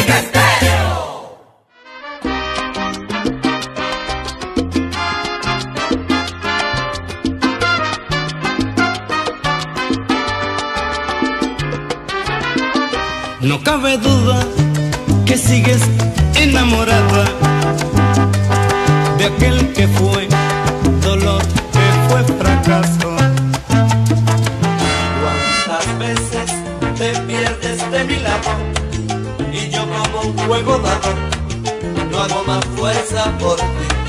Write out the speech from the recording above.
No cabe duda que sigues enamorada de aquel que fue dolor, que fue fracaso. ¿Cuántas veces te pierdes de mi lado? Y yo como un juego dado no hago más fuerza por ti.